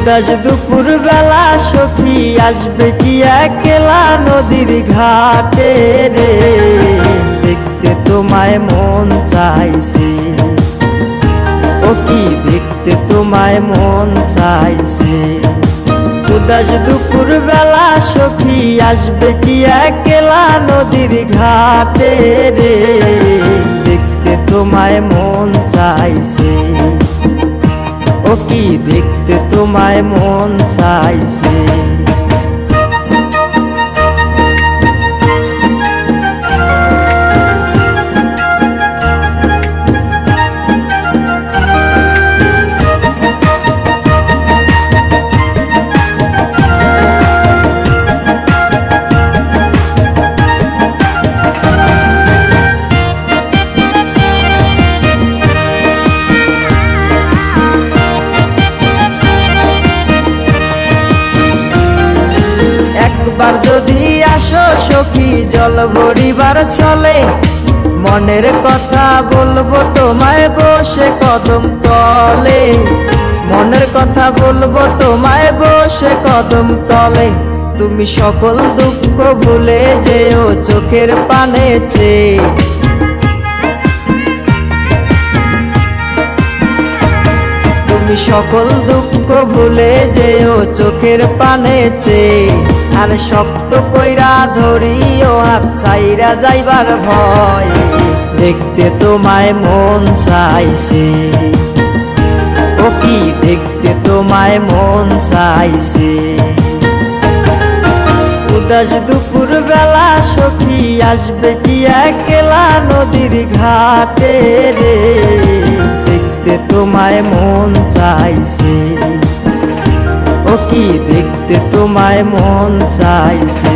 উদাস দুপুর বেলা সখী আসবে কি একলা নদীর ঘাটে রে, দেখতে তোমায় মন চাইছে, ও কি দেখতে তোমায় মন চাইছে। উদাস দুপুর বেলা সখী আসবে কি একলা নদীর ঘাটে রে, দেখতে তোমায় মন চাইছে, ও কি দেখতে তোমায় মন চাইছে। একবার যদি আসো সখী জল ভরিবার চলে, মনের কথা বলবো তোমায় বসে কদম তলে, মনের কথা বলবো তোমায় বসে কদম তলে। তুমি সকল দুঃখ ভুলে যেও চোখের পানে চেয়ে, তুমি সকল দুঃখ ভুলে যেও চোখের পানে চেয়ে। আর শক্ত কইরা ধরিও হাত ছাইরা যাইবার ভয়, দেখতে তোমায় মন চাইছে, ও কি দেখতে তোমায় মন চাইছে। উদাস দুপুর বেলা সখী আসবে কি একলা নদীর ঘাটে রে, দেখতে তোমায় মন চাইছে, ও কি দেখতে তোমায় মন চাইছে।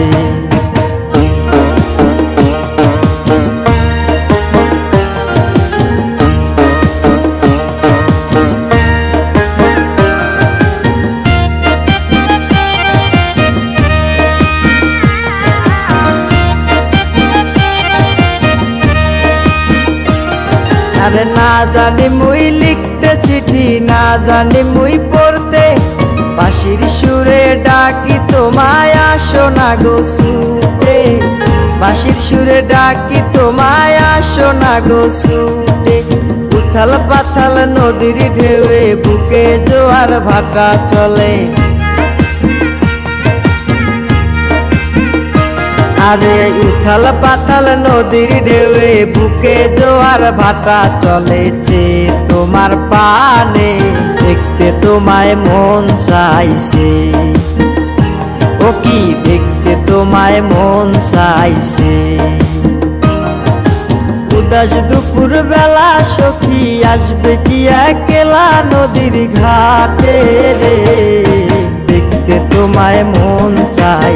আরে না জানি মুই লিখতে চিঠি, না জানি মুই পড়তে, বাঁশির সুরে ডাকি তোমায় আসো না গো ছুটে, বাঁশির সুরে ডাকি তোমায় আসো না গো ছুটে। উথাল পাথাল নদীর ঢেউয়ে বুকে জোয়ার ভাটা চলে, আরে উথাল পাথাল নদীর ঢেউয়ে বুকে জোয়ার ভাটা চলেছে তোমার পানে, দেখতে তোমায় মন চাইছে, ও কি দেখতে তোমায় মন চাইছে। উদাস দুপুর বেলা সখী আসবে কি একলা নদীর ঘাটে রে, দেখতে তোমায় মন চাই।